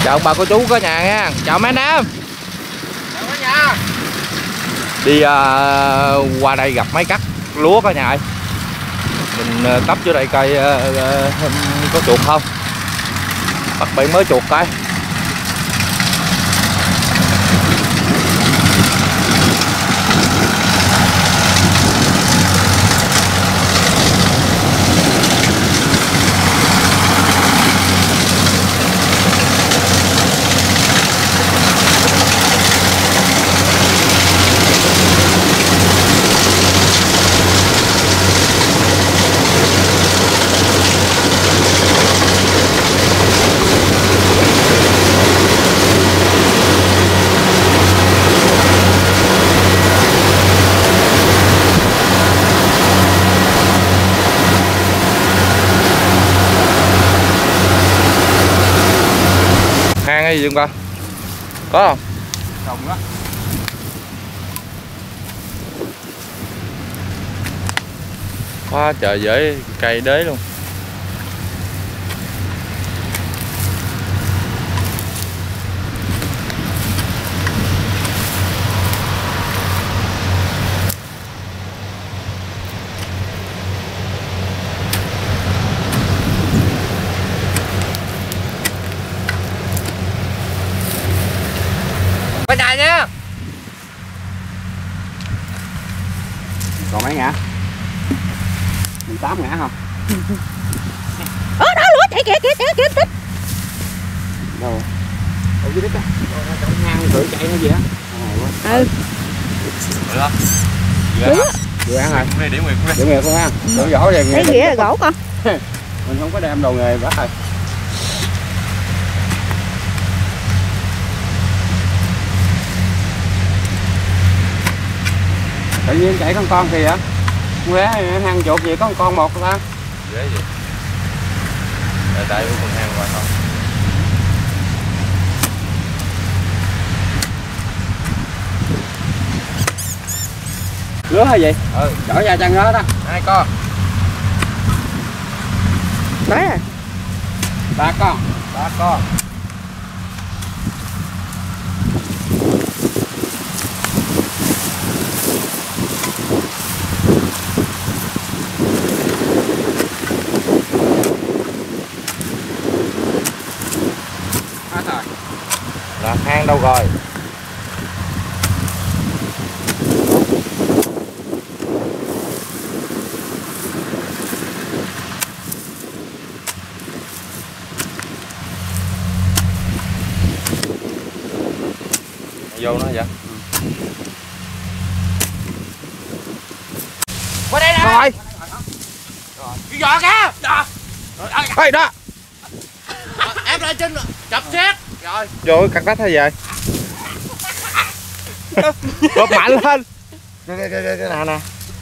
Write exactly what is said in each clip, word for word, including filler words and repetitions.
Chào ông bà cô chú có nhà nha. Chào mấy anh em. Chào cả nhà. Đi uh, qua đây gặp máy cắt lúa cả nhà ơi. Mình uh, cấp vô đây coi uh, uh, có chuột không. Bắt bị mới chuột coi. Hang hay gì không con? Có không? Đồng đó. Quá trời với cây đế luôn. Bên này nha. Còn mấy ngã? mười tám ngã không? Ơ đó lúa chạy kìa kìa kìa kìa tích. Đâu? Ở dưới đất á. Trong hang thử chạy nó gì á. Ừ. Được không? Đúng. Vừa ăn rồi. Đi điểm nguyệt đi. Điểm nguyệt luôn ha. Đổ vỏ về Cái nghĩa là gỗ con. Mình không có đem đồ nghề bắt rồi. Tự nhiên chạy con con kìa. Quế hang chuột gì có con con một ta. Dễ gì? Ở đây có con hang qua không? Lứa hay gì? Ừ. Chở ra chân đó đó. Hai con. Đấy à. Ba con. Ba con. Là hang đâu rồi? Vô nó vậy? Qua đây nè. Rồi. Cái giò kìa. Đó. Ê đó. Em lên trên chập xét. Rồi. Vô cắt đất hay vậy? Bóp mạnh lên. Cái cái cái cái nè nè.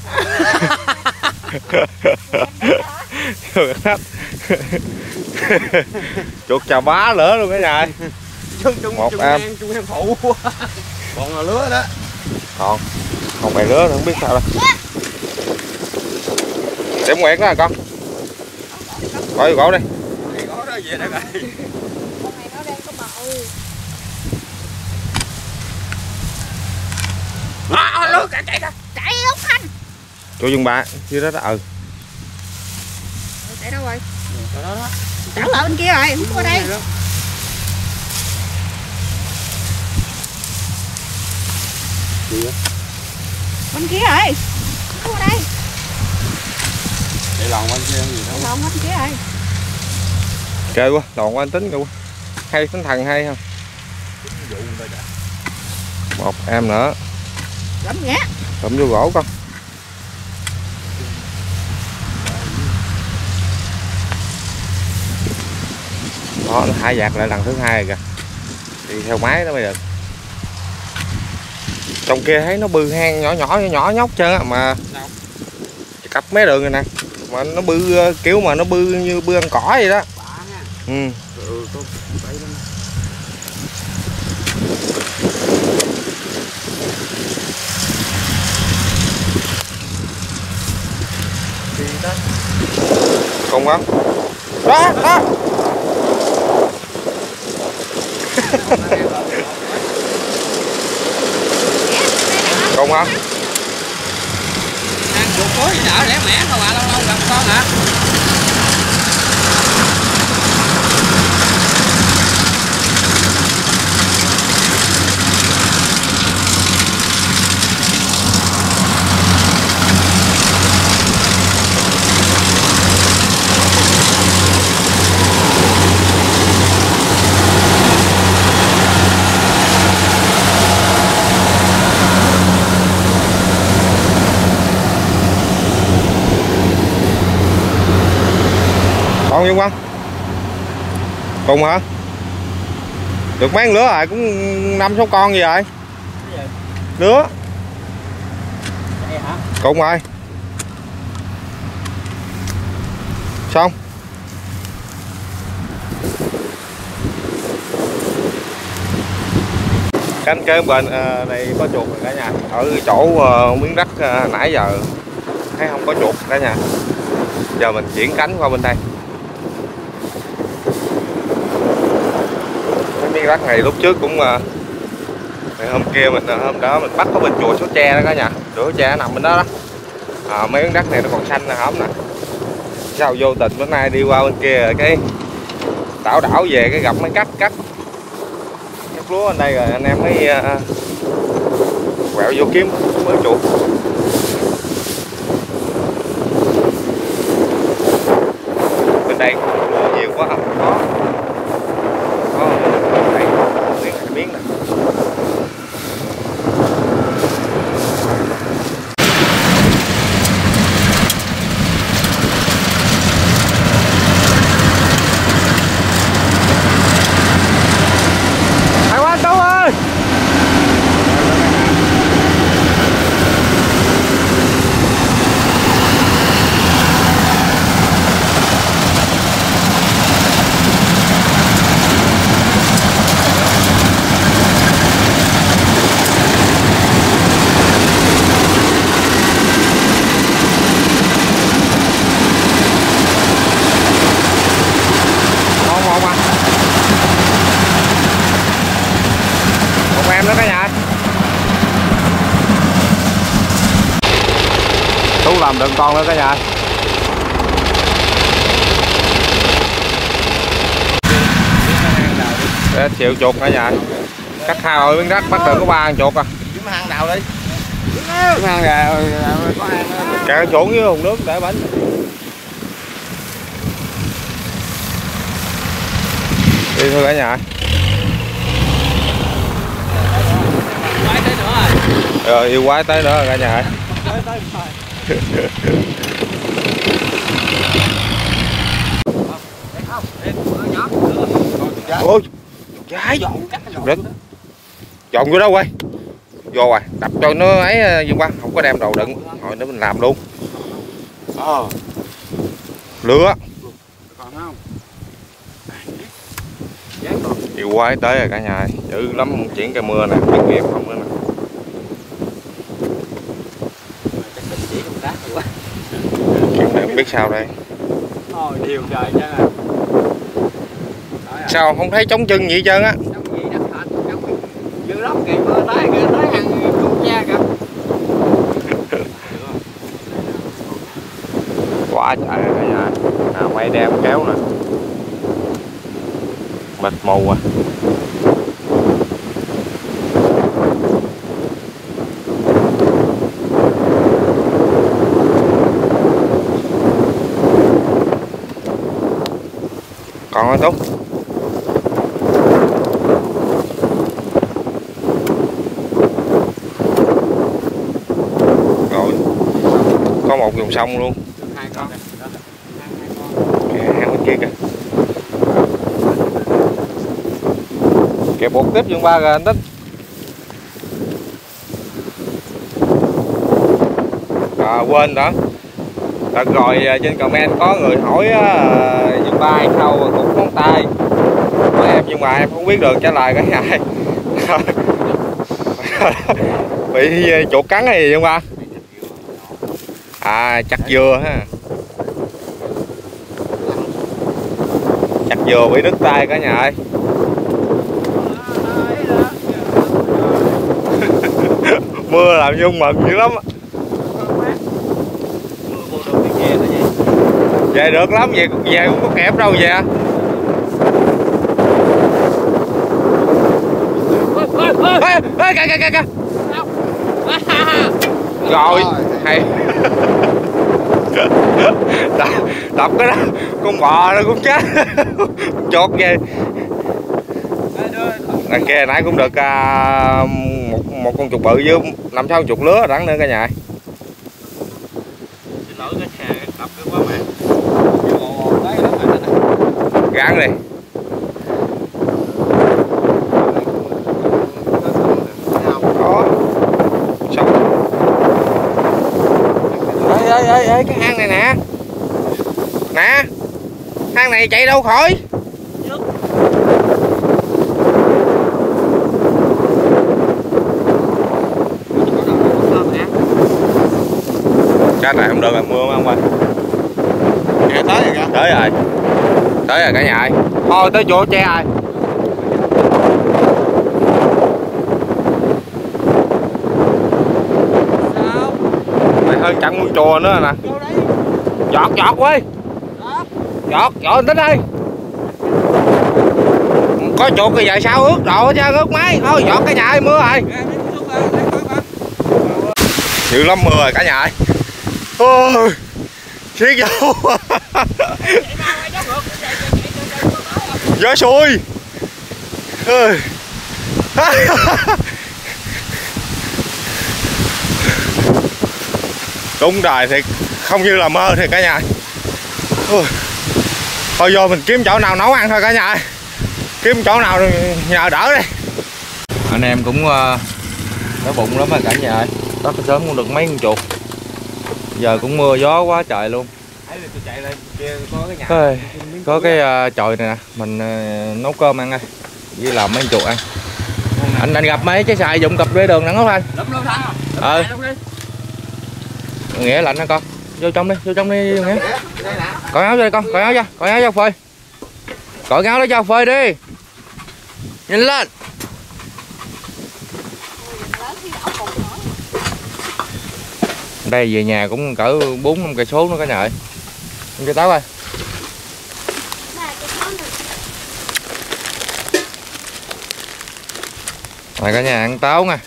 Vô cắt đất. Chuột chà bá lửa luôn cái nhà. Một em. Chung em phụ. Còn là lứa đó. Còn còn bè lứa nữa không biết sao đâu. Điểm nguyệt đó hả con? Coi gỗ đi. Gỗ đó về đây rồi. Con này nó đang có bầu. À, lứa chạy chạy kìa. Chạy ốc Khanh. Chỗ dương ba dưới đó đó. Ừ. Chạy đâu rồi? Đó đó đó. Trở lại bên kia rồi, không có đây. Bên kia rồi. Không có đây. Để lòng bên kia gì đâu. Lòng bên kia rồi. Chơi quá, đòn qua anh tính kìa. Hay tính thần hay không? Một em nữa. Lắm nhé. Cầm vô gỗ con. Đó, nó thả dạt lại lần thứ hai rồi kìa. Đi theo máy đó mới được. Trong kia thấy nó bư hang nhỏ nhỏ nhỏ nhỏ nhóc trơn á mà. Cặp mấy đường rồi nè. Mà nó bư kiểu mà nó bư như bư ăn cỏ vậy đó. Ừ. Ừ, có bẫy lắm. Cùng không? Đó, đó. Cùng không? Ăn chuột cuối đỡ lẻ mẻ không à, lâu lâu gặp con hả? Còn không Quang? Cùng hả? Được mấy con lứa rồi, cũng năm sáu con gì rồi? Lứa. Cùng rồi. Xong. Cánh kế bên uh, này có chuột rồi cả nhà. Ở chỗ uh, miếng đất uh, nãy giờ thấy không có chuột cả nhà. Giờ mình chuyển cánh qua bên đây. Cái miếng đất này lúc trước cũng uh, hôm kia mình hôm đó mình bắt có bên chùa số tre đó cả nhà. Chùa số tre nằm bên đó đó. À, mấy miếng đất này nó còn xanh nè hổm nè. Sao vô tình bữa nay đi qua bên kia cái đảo đảo về cái gặp mấy cắt cắt cắt lúa ở đây rồi anh em mới uh, quẹo vô kiếm mới chuột. Bên đây lúa nhiều quá không có có đây miếng hai miếng nè. Làm đừng con nữa cả nhà. Để chịu chuột cả nhà. Cắt hai rồi miếng đất bắt được có ba con chuột à. Kiếm hang đào đi. Kiếm hang đào có hang. Kẹo chuột với hùng nước để bánh. Đi thôi cả nhà. Quái tới nữa rồi. Rồi yêu quái tới nữa rồi cả nhà. Tới tới rồi. Ôi trái dọn dọn vô đâu quay vô rồi đập cho nó ấy Dương Quang không có đem đồ đựng rồi nữa mình làm luôn. Ờ. Lứa còn không yêu quái tới rồi cả nhà, dữ lắm chuyển cây mưa nè biết nghiệp không nữa nè. Chuyện này không biết sao đây. Ôi điều trời chứ à. Sao không thấy trống chân gì hết trơn á. Dữ lắm kìa, mưa tới kìa, tới hàng chục nha kìa. Quá trời rồi cả nhà. À, quay đem kéo nè. Mịt mù à. Còn không Tú? Rồi có một dòng sông luôn. Hai con. Kìa, hang bên kia kìa. Kìa buộc tiếp Dương Ba rồi anh Tích. À, quên đó. Đợt rồi trên comment có người hỏi Dương Ba hay sao cục ngón tay. Hỏi em nhưng mà em không biết được trả lời cái này. Bị chuột cắn hay gì Dương Ba? À chặt dừa ha. Chặt dừa bị đứt tay cả nhà ơi. làm Nhung mừng dữ lắm. Về được lắm, về về cũng có kẹp đâu về. Ê, ê, kìa, kìa, kìa, kìa. Rồi, hay. Đập, đập cái đó, con bò nó cũng chết. Chột về. Đằng kia nãy cũng được à, một một con chuột bự với năm sáu chuột lứa đắng nữa cả nhà. Gắn đi. Đó. Xong. Ê, ê, ê, ê, cái hang này nè. Nè. Hang này chạy đâu khỏi. Cái này không được là mưa không ơi. Nghe tới rồi kìa. Tới rồi. Tới rồi cả nhà ơi. Thôi tới chỗ tre rồi. Sao? Mày hơn chặn muôn chùa nữa nè. Giọt giọt ơi. Giọt giọt tính đi. Có chuột thì vậy sao ướt đồ chứ ướt máy. Thôi giọt cả nhà ơi, mưa rồi. Dữ lắm mưa rồi cả nhà ơi. Ôi xiết vô. Gió xuôi. Đúng rồi thì không như là mơ thì cả nhà. Thôi vô mình kiếm chỗ nào nấu ăn thôi cả nhà. Kiếm chỗ nào nhờ đỡ đi. Anh em cũng đói bụng lắm rồi cả nhà ơi. Đó sớm cũng được mấy con chuột. Giờ cũng mưa gió quá trời luôn. Ê, có cái uh, chòi này nè, mình uh, nấu cơm ăn ơi, với làm mấy con chuột ăn. Anh anh gặp mấy cái xài dụng cặp đế đường nắng không anh? Ờ. Nghĩa lạnh hả con? Vô trong đi, vô trong đi Nghĩa. Cởi áo cho con, cởi áo cho, cởi áo cho phơi. Cởi áo đó cho phơi đi. Nhìn lên. Đây về nhà cũng cỡ bốn năm cây số nữa cả nhà ơi. Cái táo ơi. Rồi cả nhà ăn táo nha.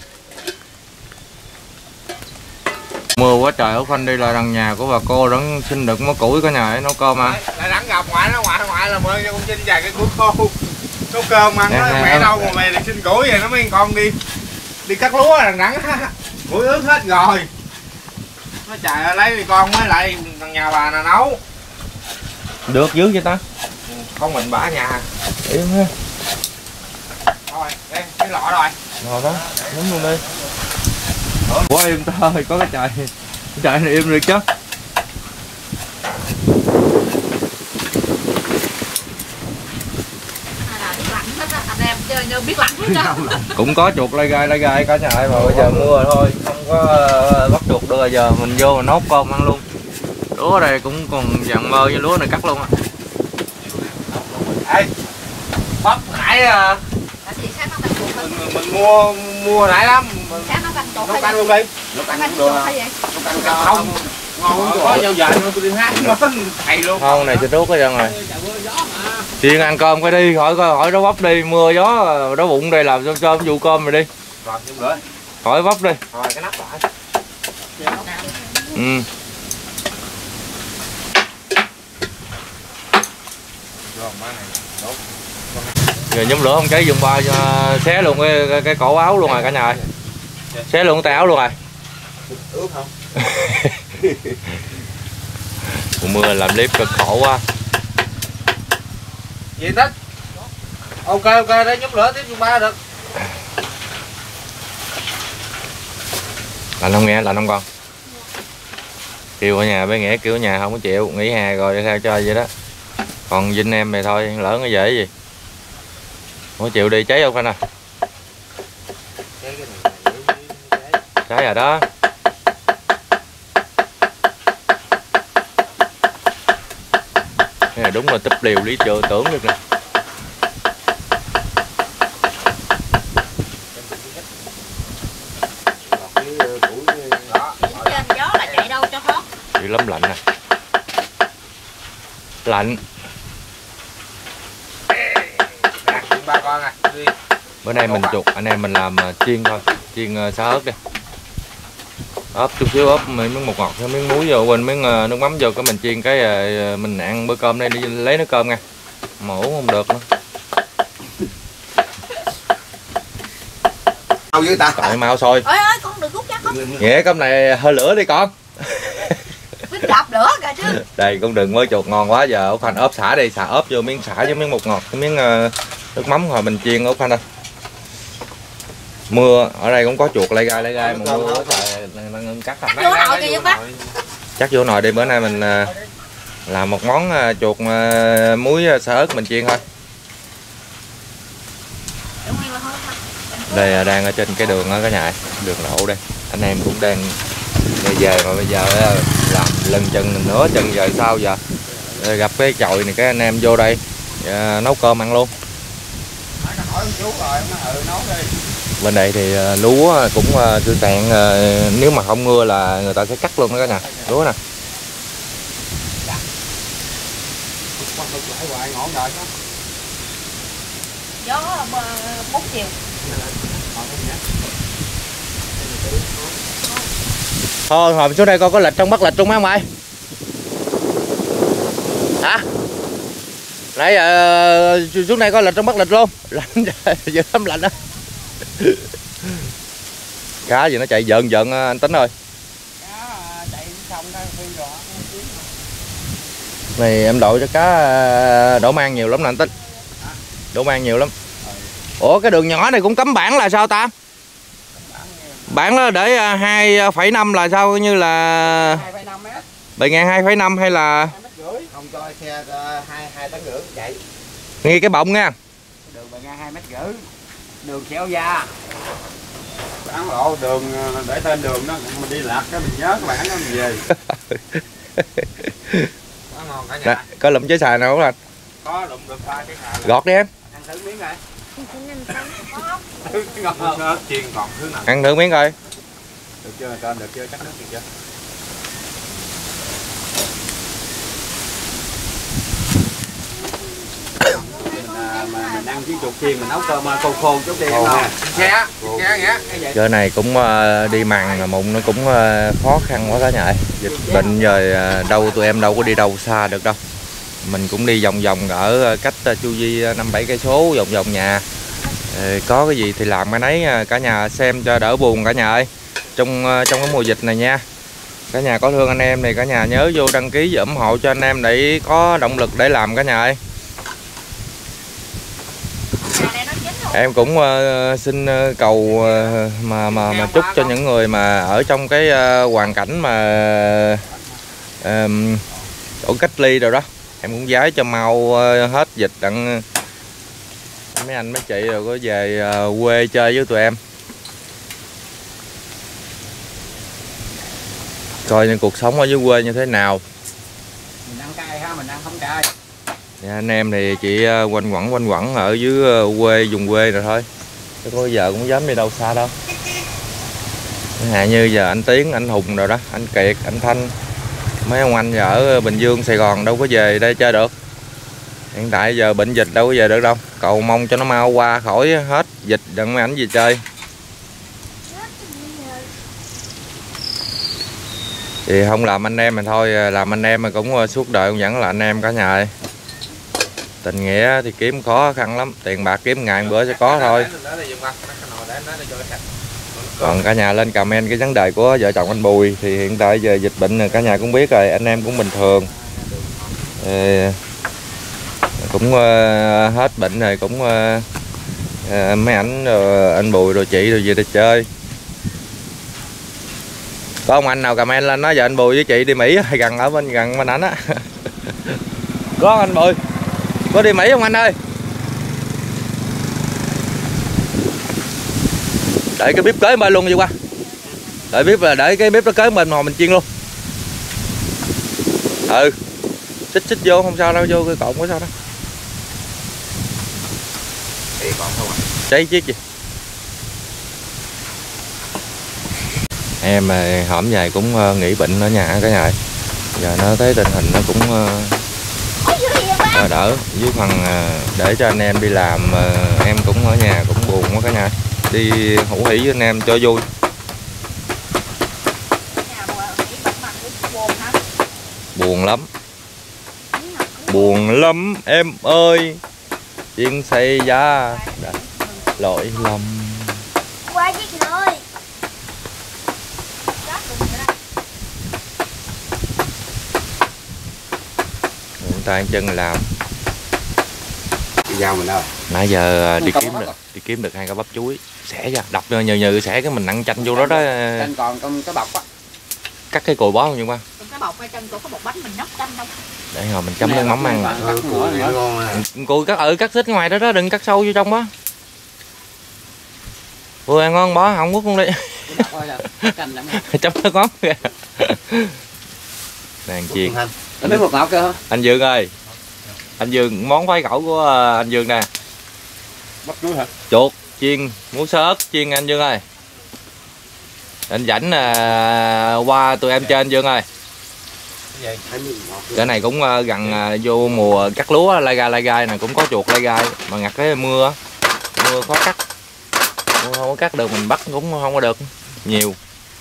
Mưa quá trời ở khoanh đi là đằng nhà của bà cô vẫn xin được mớ củi cả nhà ấy nấu cơm ăn. Lại đắng gặp ngoại nó ngoại ngoại là mời cho con Trinh vài cái củi khô. Nấu cơm ăn đó, mẹ đâu mà mày lại xin củi vậy nó mấy con đi đi cắt lúa đằng đắng. Củi ướt hết rồi. Nó chạy lấy con mới lại thằng nhà bà nào nấu. Được dữ vậy ta? Không mình bả nhà. Yên ha. Rồi, đây cái lọ rồi. Rồi đó, nhúng luôn đi. Quá im thôi, có cái trời. Cái trời này im được chứ. Cũng có chuột lai gai lai gai cả nhà ơi, mà bây giờ mưa thôi không có bắt chuột được rồi, giờ mình vô mình nốt cơm ăn luôn. Lúa đây cũng còn dặn mơ với lúa này cắt luôn á. Ê, bắp nãy à, mình, mình mua mua nãy lắm, mình nấu canh luôn đi. Nấu canh cũng được. Nấu canh không ngon có dao dệt nữa, tôi đi hát nó thầy luôn. Không này cho rút hết trơn rồi. Chiên ăn cơm cái đi, khỏi khỏi đó bắp đi, mưa gió đó bụng đây làm cho cơm vụ cơm rồi đi. Rồi nhưng nữa. Khỏi bắp đi. Rồi cái nắp lại. Ừ. Giờ nhóm lửa không cháy dùng ba xé luôn cái, cái cái cổ áo luôn rồi cả nhà ơi. Xé luôn cái tay áo luôn rồi. Ướt không? Mùa mưa làm clip cực khổ quá. Gì thích? Ok ok đấy, nhóm lửa tiếp dùng ba được. Lạnh không nghe, lạnh không con? Kêu ở nhà bé Nghĩa kêu ở nhà không có chịu, nghỉ hè rồi sao chơi vậy đó. Còn Vinh em này thôi, lỡ nó dễ gì. Không có chịu đi, cháy không anh à? Cháy rồi đó. Cái này đúng là túp liều lý chưa tưởng được nè. Cái lắm lạnh nè. Lạnh. Ba con à. Đi. Bữa nay mình chuột anh em mình làm chiên thôi, chiên xá ớt đi. Ốp chút xíu, ốp miếng bột ngọt, miếng muối vô, quên miếng nước mắm vô, cái mình chiên cái mình ăn bữa cơm đây, đi lấy nước cơm nha. Mà uống không được nữa. Mau với ta. Tại mau sôi. Ơi ơi con đừng rút chắc không. Nghĩa cơm này hơi lửa đi con. Mình đạp lửa kìa chứ. Đây con đừng mới chuột ngon quá, giờ Út Khanh ốp xả đi, xả ốp vô miếng xả với miếng bột ngọt, cái miếng uh, nước mắm rồi mình chiên Út Khanh ơi. Mưa ở đây cũng có chuột lay gai lay gai mà mưa quá trời ngưng cắt à. Chắc vô nồi kìa bác. Chắc vô nồi đi, bữa nay mình uh, làm một món uh, chuột uh, muối xả ớt mình chiên thôi. Đây uh, đang ở trên cái đường ở cả nhà, đường lộ đây. Anh em cũng đang về về mà bây giờ làm lần chân nửa chân giờ sao giờ gặp cái chòi này cái anh em vô đây à, nấu cơm ăn luôn. Bên đây thì lúa cũng tươi tàn, nếu mà không mưa là người ta sẽ cắt luôn đó cả nhà, lúa nè. Gió bốn chiều. Thôi hồi xuống đây coi có lịch trong bắt lịch trong mấy ông ơi. Hả? Nãy giờ xuống đây coi lịch trong bắt lịch luôn. Lạnh giờ lắm lạnh đó. Cá gì nó chạy dợn dợn anh Tính ơi. Này em đội cho cá đổ mang nhiều lắm nè anh Tính. Đổ mang nhiều lắm. Ủa cái đường nhỏ này cũng cấm bản là sao ta? Bản đó để hai phẩy năm là sao, như là bề ngang hai phẩy năm hay là không cho xe hai tấn rưỡi vậy. Nghe cái bọng nha. Đường bề ngang hai mét rưỡi. Đường xéo da. Bán lộ đường để tên đường đó mình đi lạc cái mình nhớ cái bản đó mình về. Quá ngon cả nhà. Đó, có lụm chế xài nào không anh? Có lụm được ba cái xài. Gọt đi em. Ăn thử miếng coi. Ngon hơn chiên còn thứ nào. Ăn thử miếng coi. Được chưa? Trên được chưa? Chắc nước được chưa? Mà mình ăn chiếc chuột chiên mình nấu cơm khô khô chút đi không? Xe, xe nghĩa. Giờ này cũng đi mặn mụn nó cũng khó khăn quá cả nhà. Dịch bệnh rồi đâu tụi em đâu có đi đâu xa được đâu. Mình cũng đi vòng vòng ở cách chu vi năm bảy cây số vòng vòng nhà. Có cái gì thì làm cái nấy cả nhà xem cho đỡ buồn cả nhà ơi. Trong trong cái mùa dịch này nha. Cả nhà có thương anh em thì cả nhà nhớ vô đăng ký và ủng hộ cho anh em để có động lực để làm cả nhà ơi. Em cũng uh, xin cầu uh, mà mà mà chúc cho những người mà ở trong cái uh, hoàn cảnh mà uh, chỗ cách ly rồi đó, em cũng giái cho mau uh, hết dịch đặng mấy anh mấy chị rồi có về uh, quê chơi với tụi em. Coi như cuộc sống ở dưới quê như thế nào. Mình ăn cay ha, mình ăn không cay. Dạ, anh em thì chỉ quanh quẩn quanh quẩn ở dưới quê vùng quê rồi thôi, chứ có giờ cũng dám đi đâu xa đâu. Hạ như giờ anh Tiến, anh Hùng rồi đó, anh Kiệt, anh Thanh, mấy ông anh ở Bình Dương, Sài Gòn đâu có về đây chơi được. Hiện tại giờ bệnh dịch đâu có về được đâu. Cầu mong cho nó mau qua khỏi hết dịch đừng mấy ảnh về chơi. Thì không làm anh em mình thôi, làm anh em mà cũng suốt đời cũng vẫn là anh em cả nhà ơi. Tình nghĩa thì kiếm khó khăn lắm, tiền bạc kiếm ngàn bữa sẽ có thôi. Còn cả nhà lên comment cái vấn đề của vợ chồng anh Bùi thì hiện tại giờ dịch bệnh cả nhà cũng biết rồi, anh em cũng bình thường. Thì cũng uh, hết bệnh rồi cũng uh, uh, mấy ảnh rồi anh Bùi rồi chị rồi về đi chơi. Có ông anh nào comment lên nói giờ anh Bùi với chị đi Mỹ hay gần ở bên gần bên ảnh á. Có anh Bùi có đi Mỹ không anh ơi? Để cái bếp kế bên luôn đi qua. Để bếp là để cái bếp nó kế bên mà mình chiên luôn. Ừ. Xích xích vô không sao đâu, vô cái cọng có sao đâu. Cháy còn không à? Cháy chiếc gì. Em hổm dài cũng nghỉ bệnh ở nhà cả nhà. Giờ nó thấy tình hình nó cũng uh, đỡ, với phần uh, để cho anh em đi làm, uh, em cũng ở nhà cũng buồn quá cả nhà, đi hữu hỉ với anh em cho vui. Buồn lắm, buồn lắm em ơi, chuyện xảy ra lỗi lầm. Qua giết người. Tay chân làm. Đi dao mình đâu? Nãy giờ đi kiếm được, đi kiếm được hai cái bắp chuối, xẻ ra, đập nhừ nhừ xẻ cái mình ăn chanh vô đó đó. Chanh còn trong cái bọc á. Cắt cái cùi bó không nhưng mà. Trong cái bọc hay chân chỗ có bột bánh mình nóc chanh đâu. Để hồi mình chấm nước mắm ăn. Ừ, cùi ngon à. Cùi cắt ở cắt xích ngoài đó đó, đừng cắt sâu vô trong đó. Vừa ăn ngon bó không quất luôn đi. Chấm nước mắm kìa. Nàng chiên. Anh một ngọt cơ. Anh Dương ơi. Anh Dương, món khoái khẩu của anh Dương nè. Bắp chuối hả? Chuột chiên, muối sớt chiên anh Dương ơi. Anh rảnh à, qua tụi em chơi anh Dương ơi. Cái này cũng gần vô mùa cắt lúa, lai gai lai gai này cũng có chuột lai gai mà ngặt cái mưa mưa khó cắt, mưa không có cắt được mình bắt cũng không có được nhiều.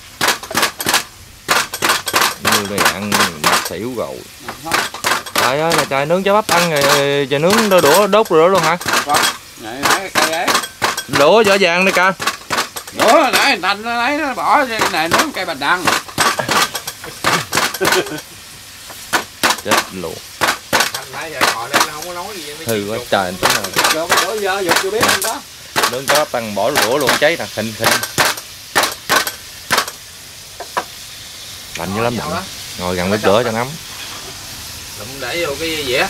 Như đây ăn mặt xỉu rồi. Trời ơi là trời, nướng cháo bắp ăn rồi, trời nướng đôi đũa đốt rồi đó luôn hả? Đũa vỏ vàng đi ca. Đũa nãy thành nó lấy nó bỏ cái này nướng cây bạch đằng. Chết luôn. Hư quá trời tính rồi. Nướng cháo bắp ăn bỏ đũa luôn cháy nè, thịnh thịnh. Lạnh dữ lắm lạnh. Ngồi gần bếp lửa cho nóng. Đụng để vô cái dĩa.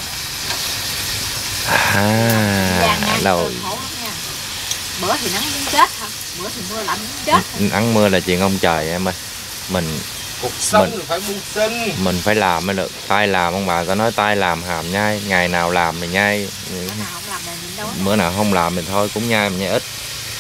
À, rồi. Bữa thì nắng đến chết hả? Bữa thì mưa lạnh đến chết. Nắng mưa là chuyện ông trời em ơi. Mình cuộc sống mình, phải mưu sinh. Mình phải làm mới được. Tay làm ông bà có nói tay làm hàm nhai, ngày nào làm thì nhai. Bữa nào không làm thì mình đâu. Bữa nào không làm thì thôi cũng nhai, mình nhai ít.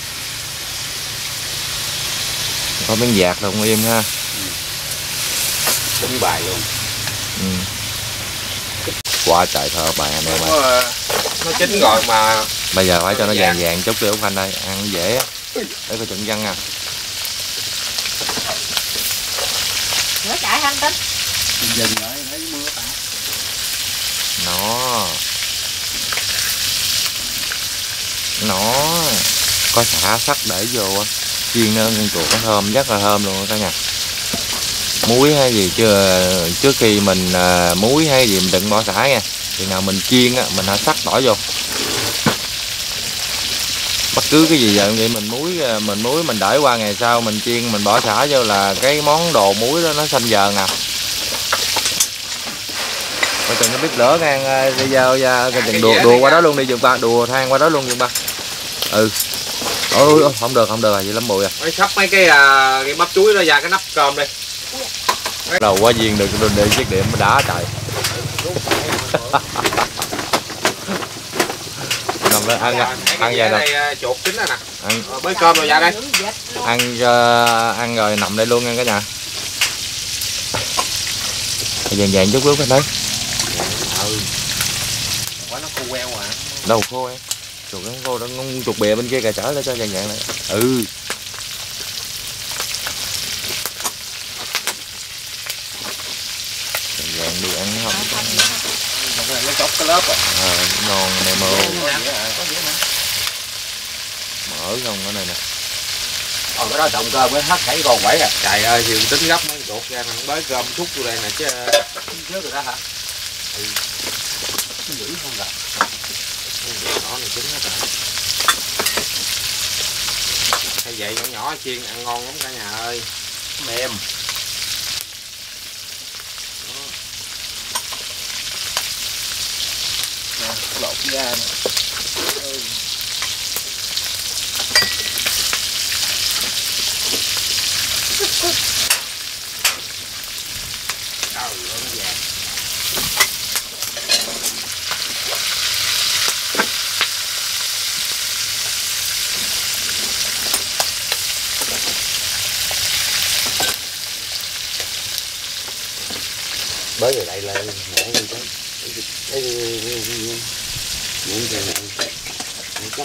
Có miếng dạt rồi không im ha. Đúng bài luôn. Ừ. Quá trời thơ bài anh em ơi. Nó chín rồi mà. Bây giờ phải cho nó vàng vàng chút đi Út Anh ơi, ăn dễ á. Để coi chừng văng à. Rửa chạy anh Tính. Dừng lại thấy mưa tạt. Nó. Nó. Có xả sắt để vô á. Chiên nó con chuột nó thơm, rất là thơm luôn cả nhà. Muối hay gì chưa, trước khi mình à, muối hay gì mình đừng bỏ xả nha. Thì nào mình chiên á, mình hả sắc bỏ vô. Bất cứ cái gì vậy mình muối, mình muối mình đợi qua ngày sau mình chiên mình bỏ xả vô là cái món đồ muối đó nó xanh dờn à. Coi chừng nó biết lửa ngang đi vào ra coi chừng đùa đùa qua đó luôn đi dùm ba, đùa than qua đó luôn dùm ba. Ừ. Ôi không được không được vậy lắm bụi à. Mới sắp mấy cái à, cái bắp chuối ra ra cái nắp cơm đi. Đầu quá viên được để chiếc điểm đá trời. Nằm đó ăn ăn, ăn về đây chuột chín rồi nè. Ăn bới cơm rồi ra đây. Ăn uh, ăn rồi nằm đây luôn nha cả nhà. Vàng vàng chút lúc anh đấy. Ừ. Quá nó khô queo à. Đâu khô em. Chuột nó khô đó, chuột bìa bên kia kìa trở lại cho vàng vàng này. Ừ. Vàng đi ăn không? Nó chóc cái lớp rồi. À, ngon nè mơ. Mở không cái này nè. Còn cái đó trồng cơm mới hết thảy còn quẩy à. Trời ơi, Hiền tính gấp mấy chuột ra mà bới cơm xúc vô đây nè chứ. Trước rồi đó hả? Ừ. Nó dữ không gặp. Nó này chín hết rồi. Hay vậy nhỏ nhỏ chiên ăn ngon lắm cả nhà ơi. Mềm. Lột ra nè. Ừ. Đâu lớn vàng. bới rồi đây lên nhảy lên cái cái những cái này chắc.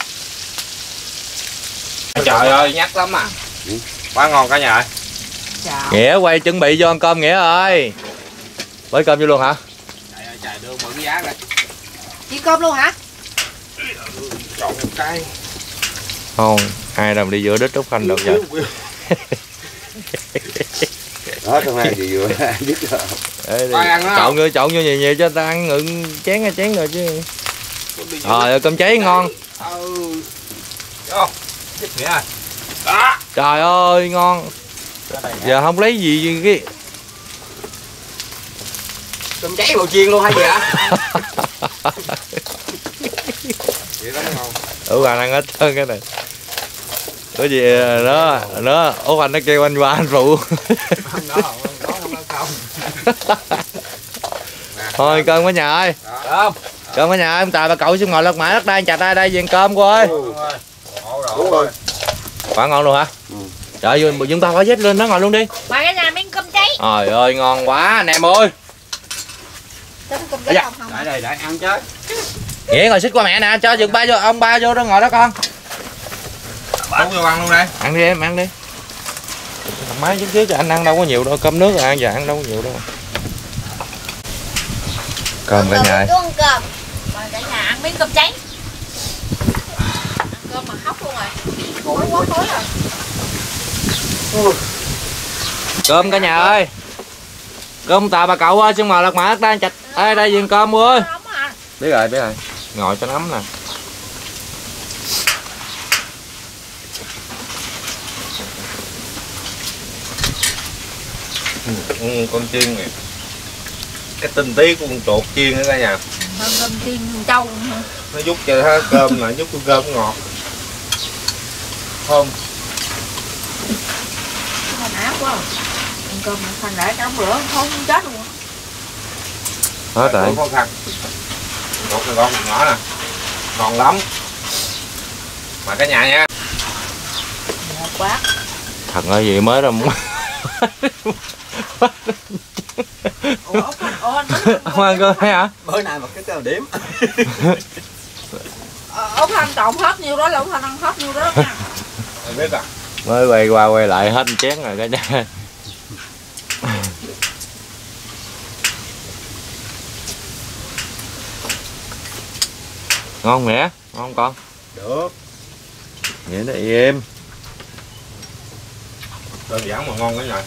Trời ơi nhắc lắm à. Ừ. Quá ngon cả nhà ơi. Chào. Nghĩa quay chuẩn bị vô ăn cơm Nghĩa ơi. Bới cơm vô luôn hả? Trời ơi trời đưa mượn giá đây. Chỉ cơm luôn hả? Chọn một cái. Không, hai đồng đi giữa đít Trúc Khanh được vậy. Đó trong hai gì vừa biết rồi. Ê, chọn vô chọn vô nhiều nhiều cho ta ăn ngừng chén hay chén rồi chứ. Rồi cơm cháy ngon. Ừ. Vô. Thích Nghĩa ơi. Đó. Trời ơi ngon. Giờ không lấy gì cái Cơm cháy bầu chiên luôn hay gì hả? Vậy đó ngon. Ủa anh ăn hết trơn cái này. Có gì nó nó Ủa anh nó kêu anh qua anh phụ. Không đó không, đó không ăn không. Thôi cơm cả nhà ơi. Cơm. Cơm cả nhà ơi, ông Tài bà cậu xuống ngồi lật mã đất đây chặt tay đây về ăn cơm cô ơi. Đúng rồi. Quá ngon luôn hả? Ừ. Trời ơi, chúng ta phải dép lên nó ngồi luôn đi. Mời cả nhà miếng cơm cháy. Trời ơi ngon quá anh em ơi. Có cơm cháy Dạ. không không? Để đây để ăn chứ. Nghĩa ngồi xích qua mẹ nè, cho dừng ba vô, ông ba vô đó ngồi đó con. Bóc vô ăn luôn đây. Ăn đi em, ăn đi. Máy chút xíu cho anh ăn đâu có nhiều đâu, cơm nước là ăn giờ ăn đâu có nhiều đâu. Cơm cả nhà ơi. Ăn cơm. Mời cả nhà ăn miếng cơm cháy. Ăn cơm mà khóc luôn rồi. Khối quá khối rồi. Cơm cả nhà ơi. Cơm Tài bà cậu ơi, xin mời lật mã đất đây chặt. Ê đây viên cơm ơi. Biết rồi, biết rồi. Ngồi cho nấm nè. Ừ, con chiên này. Cái tinh tí của con chuột chiên đó cả nhà. Hơn cơm chiên trâu luôn hả? Nó giúp cho nó cơm là giúp cho cơm ngọt. Thơm. Nó áp quá. Ăn cơm mà thành lại trong lửa không chết luôn. Hết rồi. Khó khăn. Một cái con nhỏ nè. Ngon lắm. Mời cả nhà nha. Ngọt quá. Thật ơi gì mới đâu. Ủa, ủa, anh Không ăn cơm hay hả? Bữa nay mà cái tao đếm. Út Thanh trộn hết nhiêu đó là Út Thanh ăn hết nhiêu đó nha. Em biết à. Mới quay qua quay lại hết chén rồi cả nhà. Ngon mẹ, ngon con. Được. Vậy nó im. Đơn giản mà ngon cả nhà.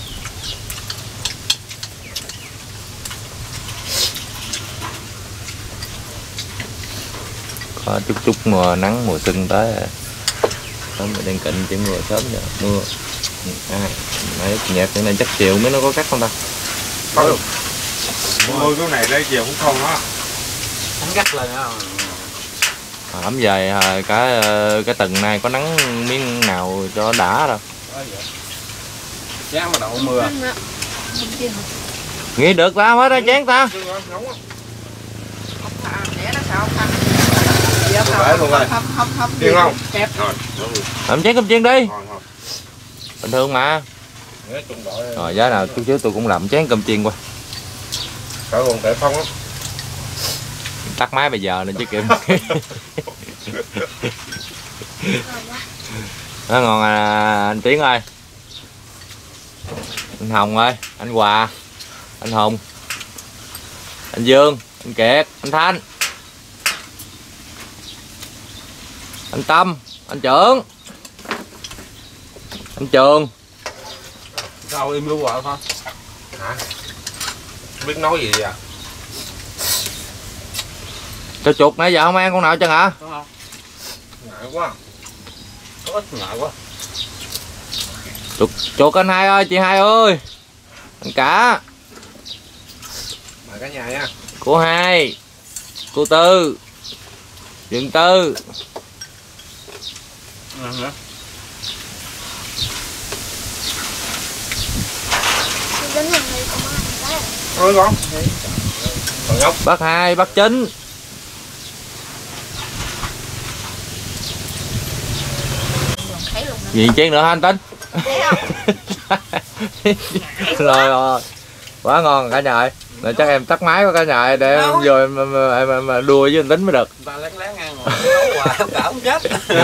Có chút chút mùa nắng mùa xuân tới rồi. Sớm mình đang cạnh chỉ mưa sớm giờ mưa. À, mấy nhạc cái này chắc chiều mới nó có cắt không ta? Có được. Mưa cái này lấy chiều cũng không đó. Hắn gắt lên á. Ẩm về cả cái tuần nay có nắng miếng nào cho đã đâu. Sáng bắt đầu mưa. Nghĩ được tao hết đó chén ta. Để nó sao không? Để luôn rồi. Không không không. Điên không? Đẹp. Rồi. Làm chén cơm chiên đi. Ngon ngon. Bình thường mà. Rồi giá nào chút xíu tôi cũng làm chén cơm chiên qua. Cỡ còn tệ phong lắm. Tắt máy bây giờ nên chứ kịp. Nó ngon à, anh Tiến ơi. Anh Hồng ơi, anh Hòa, anh Hùng, anh Dương, anh Kiệt, anh Thanh, anh Tâm, anh Trưởng, anh Trường. Sao im luôn rồi hả? Hả? Không biết nói gì à? Cho chuột nãy giờ không ăn con nào chân hả? Ngại quá. Có ít ngại quá. Chuột, chuột anh Hai ơi, chị Hai ơi. Anh Cả. Mời cả nhà nha. Cô Hai. Cô Tư. Dương Tư. Ừ. Thôi con. Còn nhóc. Bác Hai, bác Chính. Gì chén nữa hả anh Tính? Rồi rồi. Quá ngon cả nhà ơi. Là chắc em tắt máy của cả nhà để em vô em, em, em, em, em đua với anh Tính mới được. Ta lén lén ăn rồi nấu hoài cả không chết.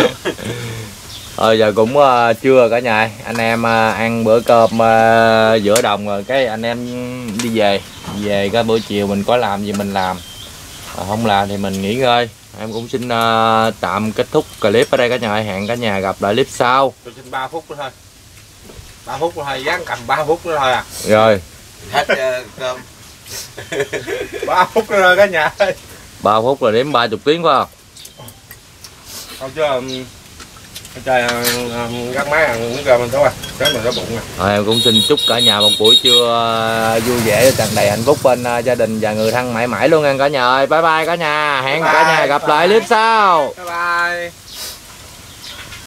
Ờ giờ cũng uh, trưa cả nhà, anh em uh, ăn bữa cơm uh, giữa đồng rồi cái anh em đi về. Về cái buổi chiều mình có làm gì mình làm, à, không làm thì mình nghỉ ngơi. Em cũng xin uh, tạm kết thúc clip ở đây cả nhà, hẹn cả nhà gặp lại clip sau. Tôi xin ba phút nữa thôi. ba phút nữa thôi, dán cầm ba phút nữa thôi à. Rồi. Hết uh, cơm. ba phút nữa rồi cả nhà ơi. ba phút là đếm ba mươi tiếng phải không? Không chứ trời gắt máy ăn miếng cơm mình thôi, cái mình có bụng nè. Rồi, em cũng xin chúc cả nhà một buổi trưa vui vẻ tràn đầy hạnh phúc bên uh, gia đình và người thân mãi mãi luôn nha cả nhà ơi. Bye bye cả nhà, hẹn Bye cả bye, nhà gặp bye. lại clip sau. Bye bye.